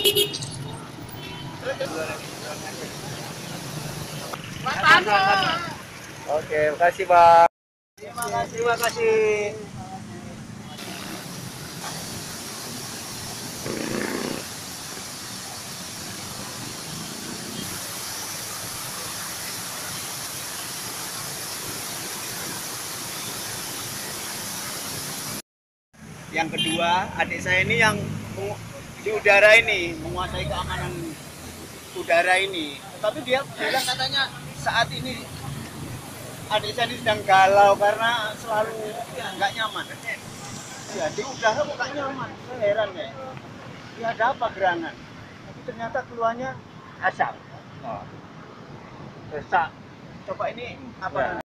Oke, makasih Bang. Terima kasih. Yang kedua, adik saya ini yang di udara ini menguasai keamanan udara ini. Tapi dia bilang katanya saat ini adik saya ini sedang galau karena selalu nggak nyaman. Ya di udara kok nggak nyaman, saya heran ya. Ya ada apa gerangan? Tapi ternyata keluarnya asap. Sesak. Coba ini apa?